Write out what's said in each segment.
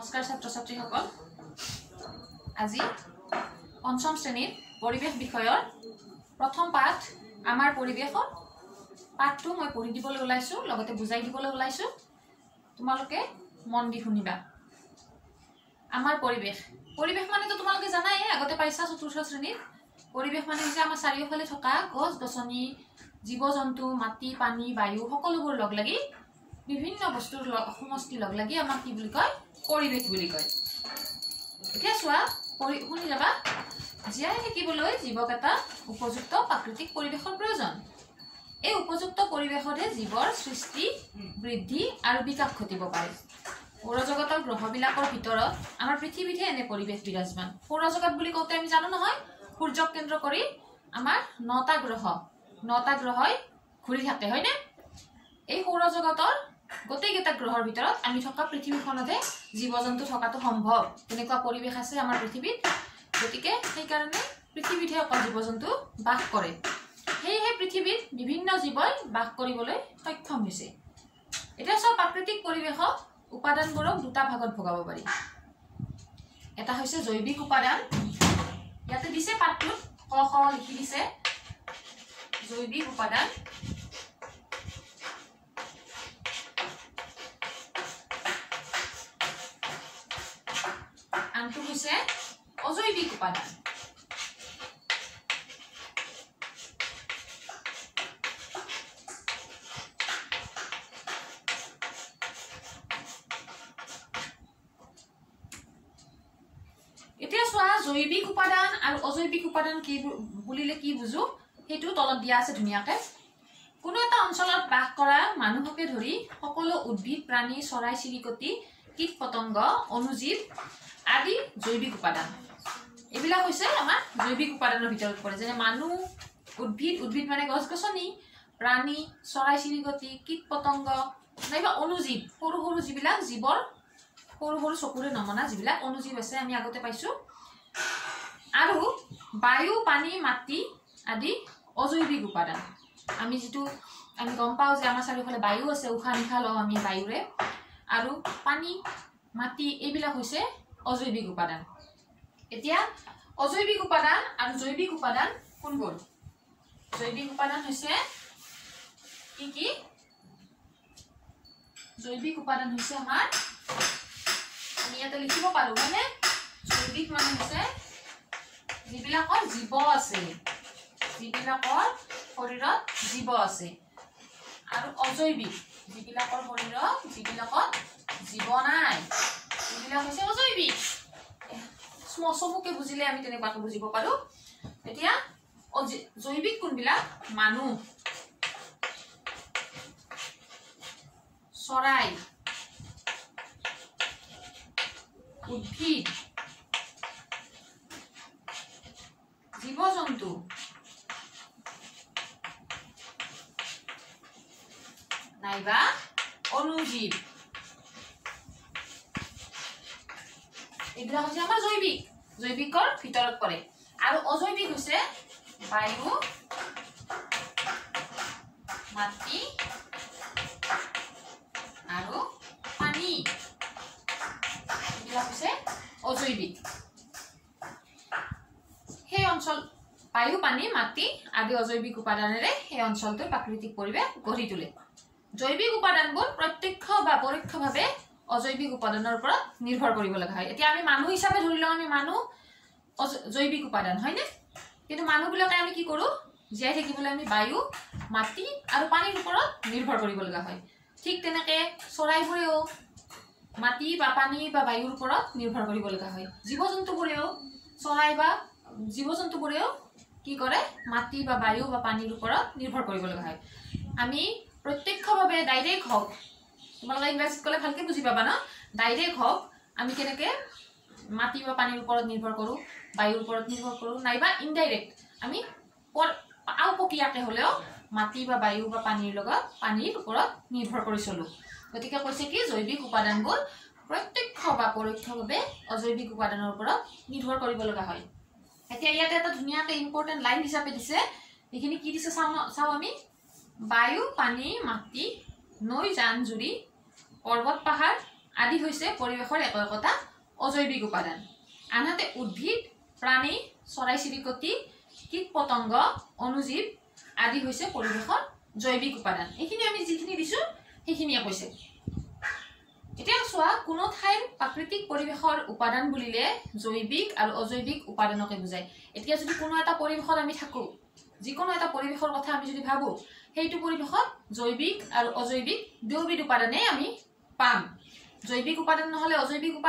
নমস্কাৰ ছাত্ৰ ছাত্ৰীসকল আজি পঞ্চম শ্ৰেণীৰ পৰিৱেশ বিষয়ৰ প্ৰথম পাঠ আমাৰ পৰিৱেশৰ পাঠটো মই পঢ়ি দিবলৈ ওলাইছো লগতে বুজাই দিবলৈ ওলাইছো তোমালোকে মন দি শুনিবা আমাৰ পৰিৱেশ মানে তো তোমালোকে জানাই আগতে পাইছা চতুৰ্থ শ্ৰেণীৰ পৰিৱেশ মানে হৈছে আমাৰ চাৰিওফালে থকা গছ গছনি জীৱ জন্তু মাটি পানী বায়ু সকলোবোৰ লগ লাগি বিভিন্ন বস্তুৰ সমষ্টি লগ লাগি আমাক কি বুলি কয় পৰিৱেশ বুলি কয় এতিয়া চোৱা শুনি যাবা জীয়াই থাকিবলৈ জীৱক এটা উপযুক্ত প্ৰাকৃতিক পৰিৱেশৰ প্ৰয়োজন এই উপযুক্ত পৰিৱেশতে জীৱৰ সৃষ্টি বৃদ্ধি আৰু বিকাশ ঘটিব পাৰে সৌৰজগতৰ গ্ৰহবিলাকৰ ভিতৰত আমাৰ পৃথিৱীতে এনে পৰিৱেশ বিৰাজমান সৌৰজগত বুলি কওঁতে আমি জানো নহয় সূৰ্যক কেন্দ্ৰ কৰি আমাৰ 9টা গ্ৰহই ঘূৰি থাকে হয়নে এই সৌৰজগতৰ গোটেইকেইটা গ্ৰহৰ ভিতৰত আমি থকা পৃথিৱীখনতে জীৱ-জন্তু থকাটো সম্ভৱ তেনেকুৱা পৰিৱেশ আছে আমাৰ পৃথিৱীত গতিকে সেই কাৰণে পৃথিৱীতে অকল জীৱ-জন্তু বাস কৰে সেয়েহে পৃথিৱীত বিভিন্ন জীৱই বাস কৰিবলৈ সক্ষম হৈছে এতিয়া সব প্ৰাকৃতিক পৰিৱেশক উপাদানবোৰক দুটা ভাগত ভগাব পাৰি এটা হৈছে জৈৱিক উপাদান ইয়াতে দিছে পাঠটোত ক খ লিখি দিছে জৈৱিক উপাদান আনটো হৈছে অজৈবিক উপাদান এতিয়া চোৱা জৈৱিক উপাদান আৰু অজৈবিক উপাদান কি বুলিলে কি বুজো হেতু তলত দিয়া আছে ধুনিয়াকে কোনো এটা অঞ্চলত বাস কৰা মানুহকে ধৰি সকলো উদ্ভিদ প্ৰাণী চৰাই চিৰিকটি কীট পতংগ অনুজীৱ আদি জৈৱিক উপাদান এবিলা হৈছে আমাৰ জৈৱিক উপাদানৰ ভিতৰত পৰে যেনে মানুহ উদ্ভিদ মানে গছ গছনি প্ৰাণী চৰাই চিৰিকটি কীট পতংগ নাইবা অনুজীৱ সৰু সৰু যিবিলাক জীৱৰ সৰু সৰু চকুৰে নমনা যিবিলাক অনুজীৱ আছে আমি আগতে পাইছো আৰু বায়ু পানী মাটি আদি অজৈবিক উপাদান আমি গম পাও যে আমাৰ চাৰিওফালে বায়ু আছে উশাহ নিশাহ লওঁ আমি বায়ুৰে আৰু পানী মাটি এইবিলাক হৈছে অজৈবিক উপাদান এতিয়া অজৈবিক উপাদান আৰু জৈৱিক উপাদান কোনবোৰ জৈৱিক উপাদান হৈছে কি জৈৱিক উপাদান হৈছে আমাৰ আমি ইয়াতে লিখিব পাৰো মানে জৈৱিক মানে হৈছে যিবিলাকৰ জীৱ আছে যিবিলাকৰ শৰীৰত জীৱ আছে আৰু অজৈবিক যিবিলাকৰ শৰীৰত যিবিলাকত জীৱ নাই এইবিলাক হৈছে অজৈবিক চমুকে বুজিলে আমি তেনেকুৱাকৈ বুজিব পাৰো এতিয়া জৈৱিক কোনবিলাক মানুহ চৰাই উদ্ভিদ জীৱ-জন্তু নাইবা অনুজীৱ এইবিলাক হৈছে আমাৰ জৈৱিকৰ ভিতৰত পৰে আৰু অজৈবিক হৈছে বায়ু মাটি আৰু পানী এইবিলাক হৈছে অজৈবিক সেই অঞ্চল বায়ু পানী মাটি আদি অজৈবিক উপাদানেৰে সেই অঞ্চলটোৰ প্ৰাকৃতিক পৰিৱেশ গঢ়ি তোলে জৈৱিক উপাদানবোৰ প্ৰত্যক্ষ বা পৰোক্ষভাৱে অজৈবিক উপাদানৰ ওপৰত নিৰ্ভৰ কৰিব লগা হয় এতিয়া আমি মানুহ হিচাপে ধৰি লওঁ আমি মানুহ জৈৱিক উপাদান হয়নে কিন্তু মানুহবিলাকে আমি কি কৰো জীয়াই থাকিবলৈ আমি বায়ু মাটি আৰু পানীৰ ওপৰত নিৰ্ভৰ কৰিব লগা হয় ঠিক তেনেকে চৰাইবোৰেও মাটি বা পানী বা বায়ুৰ ওপৰত নিৰ্ভৰ কৰিব লগা হয় জীৱ-জন্তুবোৰেও চৰাই বা জীৱ-জন্তুবোৰেও কি কৰে মাটি বা বায়ু বা পানীৰ ওপৰত নিৰ্ভৰ কৰিব লগা হয় আমি প্ৰত্যক্ষভাৱে ডাইৰেক্ট হওক তোমালোকে ইংৰাজীত ক'লে ভালকে বুজি পাবা ন ডাইৰেক্ট হওক আমি কেনেকে মাটি বা পানীৰ ওপৰত নিৰ্ভৰ কৰো বায়ুৰ ওপৰত নিৰ্ভৰ কৰো নাইবা ইনডাইৰেক্ট আমি আওপকীয়াকে হ'লেও মাটি বা বায়ু বা পানীৰ ওপৰত নিৰ্ভৰ কৰি চলো গতিকে কৈছে কি জৈৱিক উপাদানবোৰ প্ৰত্যক্ষ বা পৰোক্ষভাৱে অজৈবিক উপাদানৰ ওপৰত নিৰ্ভৰ কৰিব লগা হয় এতিয়া ইয়াতে এটা ধুনীয়াকে ইম্পৰ্টেন্ট লাইন হিচাপে দিছে এইখিনি কি দিছে চাও আমি বায়ু পানী মাটি নৈ জান জুৰি পৰ্বত পাহাৰ আদি হৈছে পৰিৱেশৰ একতা অজৈবিক উপাদান। আনহাতে উদ্ভিদ, প্ৰাণী, চৰাই চিৰিকটি, কীট পতংগ, অণুজীৱ আদি হৈছে পৰিৱেশৰ জৈৱিক উপাদান। এইখিনি আমি যিখিনি দিছো সেইখিনিয়ে কৈছে। এতিয়া চোৱা, কোনো ঠাইৰ প্ৰাকৃতিক পৰিৱেশৰ উপাদান বুলিলে জৈৱিক আৰু অজৈবিক উপাদানকে বুজায়। এতিয়া যদি কোনো এটা পৰিৱেশত আমি থাকো, যিকোনো এটা পৰিৱেশৰ কথা আমি যদি ভাবো, সেইটো পৰিৱেশত জৈৱিক আৰু অজৈবিক দুয়োবিধ উপাদানেই আমি পাম। জৈৱিক উপাদান নহলে অজৈবিক উপাদান,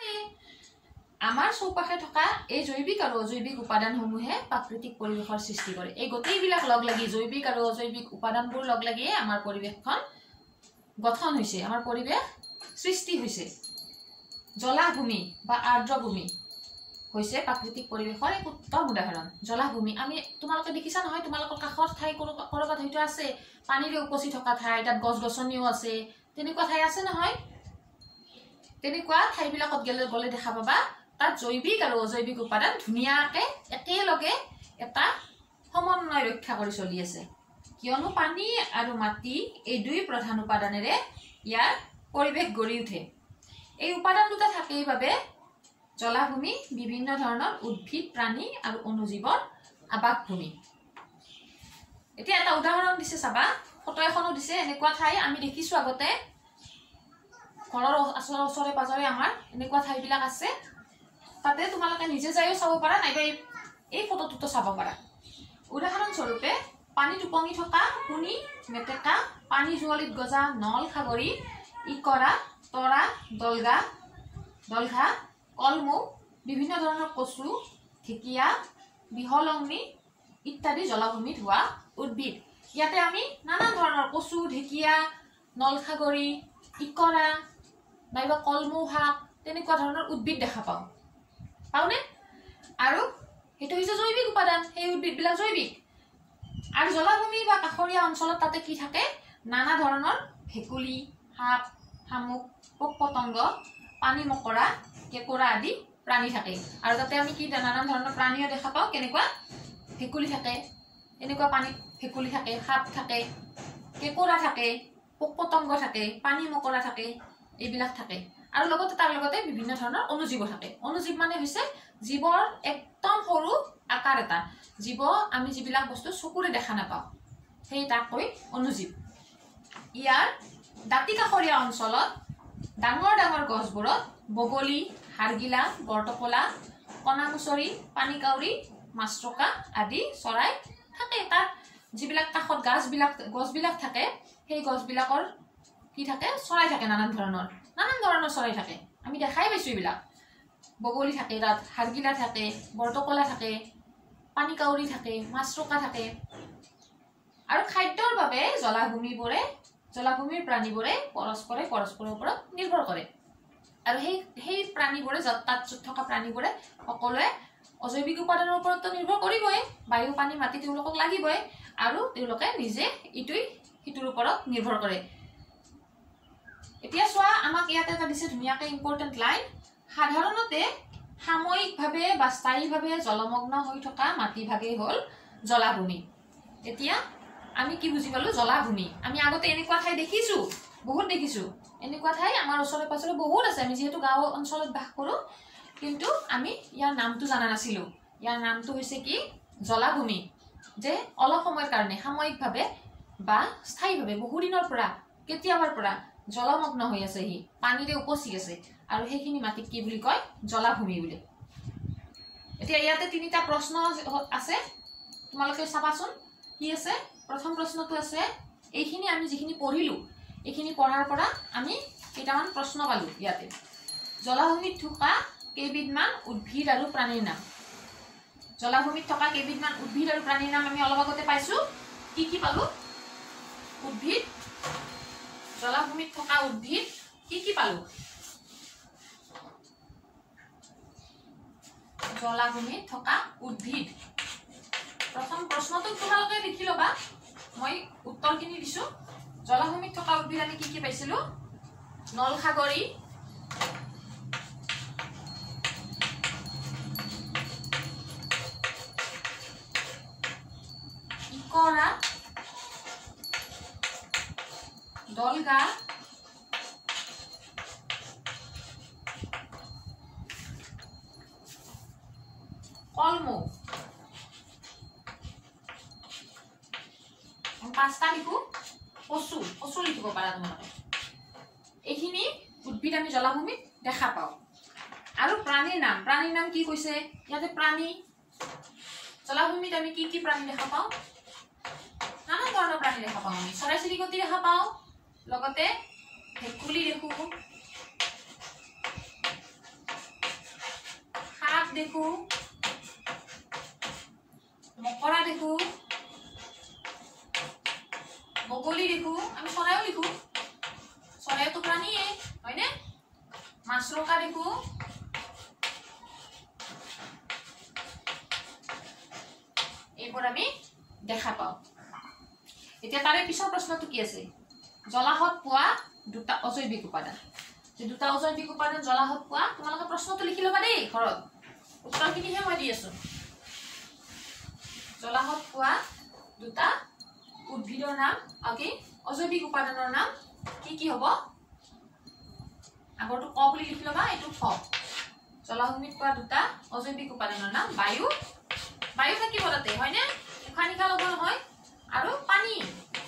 আমাৰ চৌপাশে থকা এই জৈৱিক আৰু অজৈবিক উপাদানসমূহে প্ৰাকৃতিক পৰিৱেশৰ সৃষ্টি কৰে। এই গোটেইবিলাক লগ লাগি, জৈৱিক আৰু অজৈবিক উপাদানবোৰ লগ লাগিয়ে আমাৰ পৰিৱেশখন গঠন হৈছে, আমাৰ পৰিৱেশ সৃষ্টি হৈছে। জলাভূমি বা আৰ্দ্ৰভূমি হৈছে প্ৰাকৃতিক পৰিৱেশৰ এক উত্তম উদাহৰণ। জলাভূমি আমি তোমালোকে দেখিছা নহয়, তোমালোকৰ কাষৰ ঠাই কৰবাত হয়তো আছে, পানীৰে উপচি থকা ঠাই, তাত গছ গছনিও আছে, তেনেকুৱা ঠাই আছে নহয়। তেনেকুৱা ঠাইবিলাকত গ'লে দেখা পাবা তাত জৈৱিক আৰু অজৈবিক উপাদান ধুনীয়াকে একেলগে এটা সমন্বয় ৰক্ষা কৰি চলি আছে। কিয়নো পানী আৰু মাটি এই দুই প্ৰধান উপাদানেৰে ইয়াৰ পৰিৱেশ গঢ়ি উঠে। এই উপাদান দুটা থাকেই বাবে জলাভূমি বিভিন্ন ধৰণৰ উদ্ভিদ, প্ৰাণী আৰু অণুজীৱৰ আৱাসভূমি। এতিয়া এটা উদাহৰণ দিছে চাবা, ফটো এখনো দিছে। এনেকুৱা ঠাই আমি দেখিছো আগতে, ঘৰৰ ওচৰে পাজৰে আমাৰ এনেকুৱা ঠাইবিলাক আছে। তাতে তোমালোকে নিজে যায়ও চাব পাৰা, নাইবা এই ফটোটোতো চাব পাৰা। উদাহৰণস্বৰূপে পানীত উপঙি থকা কুনি, মেটেকা, পানী জুৱলিত গজা নল খাগৰি, ইকৰা, তৰা, দলঘা, কলমৌ, বিভিন্ন ধৰণৰ কচু, ঢেকীয়া, বিহলঙনি ইত্যাদি জলাভূমিত হোৱা উদ্ভিদ। ইয়াতে আমি নানা ধৰণৰ কচু, ঢেকীয়া, নলখাগৰি, ইকৰা নাইবা কলমৌ শাক তেনেকুৱা ধৰণৰ উদ্ভিদ দেখা পাওনে? আৰু সেইটো হৈছে জৈৱিক উপাদান, সেই উদ্ভিদবিলাক জৈৱিক। আৰু জলাভূমি বা কাষৰীয়া অঞ্চলত তাতে কি থাকে? নানা ধৰণৰ ভেকুলী, সাপ, শামুক, পোক পতংগ, পানী মকৰা, কেঁকোৰা আদি প্ৰাণী থাকে। আৰু তাতে আমি কি নানান ধৰণৰ প্ৰাণীও দেখা পাওঁ। কেনেকুৱা? ভেকুলী থাকে, এনেকুৱা পানীত ভেকুলী থাকে, সাপ থাকে, কেঁকোৰা থাকে, পোক পতংগ থাকে, পানী মকৰা থাকে, এইবিলাক থাকে। আৰু লগতে তাৰ লগতে বিভিন্ন ধৰণৰ অণুজীৱ থাকে। অণুজীৱ মানে হৈছে জীৱৰ একদম সৰু আকাৰ এটা জীৱ, আমি যিবিলাক বস্তু চকুৰে দেখা নাপাওঁ সেই তাক কৈ অণুজীৱ। ইয়াৰ দাঁতি কাষৰীয়া অঞ্চলত ডাঙৰ ডাঙৰ গছবোৰত বগলী, হাড়গিলা, বৰটোকোলা, কণামুচৰি, পানীকাউৰী, মাছৰোকা আদি চৰাই থাকে। তাত যিবিলাক কাষত গছবিলাক থাকে, সেই গছবিলাকৰ কি থাকে? চৰাই থাকে, নানান ধৰণৰ চৰাই থাকে। আমি দেখাই পাইছো এইবিলাক। বগলী থাকে, তাত হাড়গিলা থাকে, বৰটোকোলা থাকে, পানীকাউৰী থাকে, মাছৰোকা থাকে। আৰু খাদ্যৰ বাবে জলাভূমিৰ প্ৰাণীবোৰে পৰস্পৰৰ ওপৰত নিৰ্ভৰ কৰে। আৰু সেই প্ৰাণীবোৰে, তাত থকা প্ৰাণীবোৰে সকলোৱে অজৈবিক উপাদানৰ ওপৰতো নিৰ্ভৰ কৰিবই। বায়ু, পানী, মাটি তেওঁলোকক লাগিবই। আৰু তেওঁলোকে নিজে ইটোই সিটোৰ ওপৰত নিৰ্ভৰ কৰে। এতিয়া চোৱা, আমাক ইয়াতে এটা দিছে ধুনীয়াকে ইম্পৰ্টেণ্ট লাইন। সাধাৰণতে সাময়িকভাৱে বা স্থায়ীভাৱে জলমগ্ন হৈ থকা মাটিভাগেই হ'ল জলাভূমি। এতিয়া আমি কি বুজি পালো? জলাভূমি। আমি আগতে এনেকুৱা ঠাই দেখিছো, বহুত দেখিছো। এনেকুৱা ঠাই আমাৰ ওচৰে পাজৰে বহুত আছে। আমি যিহেতু গাঁও অঞ্চলত বাস কৰো, কিন্তু আমি ইয়াৰ নামটো জানা নাছিলো। ইয়াৰ নামটো হৈছে কি? জলাভূমি। যে অলপ সময়ৰ কাৰণে সাময়িকভাৱে বা স্থায়ীভাৱে বহুদিনৰ পৰা, কেতিয়াবাৰ পৰা জলমগ্ন হৈ আছে, সি পানীৰে উপচি আছে, আৰু সেইখিনি মাটিক কি বুলি কয়? জলাভূমি বুলি। এতিয়া ইয়াতে তিনিটা প্ৰশ্ন আছে, তোমালোকে চাবাচোন কি আছে। প্ৰথম প্ৰশ্নটো আছে, এইখিনি আমি যিখিনি পঢ়িলো, এইখিনি পঢ়াৰ পৰা আমি কেইটামান প্ৰশ্ন পালো ইয়াতে। জলাভূমিত থকা কেইবিধমান উদ্ভিদ আৰু প্ৰাণীৰ নাম। জলাভূমিত থকা কেইবিধমান উদ্ভিদ আৰু প্ৰাণীৰ নাম আমি অলপ আগতে পাইছো। কি কি পালো? উদ্ভিদ, জলাভূমিত থকা উদ্ভিদ কি কি পালো? জলাভূমিত থকা উদ্ভিদ। প্ৰথম প্ৰশ্নটো তোমালোকে লিখি ল'বা, মই উত্তৰখিনি দিছো। জলাভূমিত থকা উদ্ভিদ আমি কি কি পাইছিলো? নলখাগৰি, ইকৰা, দলগা, কলমৌ পাঁচটা লিখো কচু কচু লিখিব পাৰা তোমালোকে এইখিনি উদ্ভিদ আমি জলাভূমিত দেখা পাওঁ আৰু প্ৰাণীৰ নাম কি কৈছে ইয়াতে প্ৰাণী জলাভূমিত আমি কি প্ৰাণী দেখা পাওঁ নানা ধৰণৰ প্ৰাণী দেখা পাওঁ আমি চৰাই চিৰিকটি দেখা পাওঁ লগতে ভেকুলী দেখো সাপ দেখো মকৰা দেখো বগলী দেখো আমি চৰাইও লিখো চৰাইতো প্ৰাণীয়ে হয়নে মাছৰোকা দেখো এইবোৰ আমি দেখা পাওঁ এতিয়া তাৰে পিছৰ প্ৰশ্নটো কি আছে জলাহত পোৱা দুটা অজৈবিক উপাদান যে দুটা অজৈবিক উপাদান জলাহত পোৱা তোমালোকে প্ৰশ্নটো লিখি ল'বা দেই ঘৰত উত্তৰখিনিহে মই দি আছো জলাহত পোৱা দুটা উদ্ভিদৰ নাম অকে অজৈবিক উপাদানৰ নাম কি হ'ব আগৰটো ক বুলি লিখি ল'বা এইটো খ জলাভূমিত পোৱা দুটা অজৈবিক উপাদানৰ নাম বায়ু থাকিব তাতে হয়নে উশাহ নিশাহ ল'ব নহয় আৰু পানী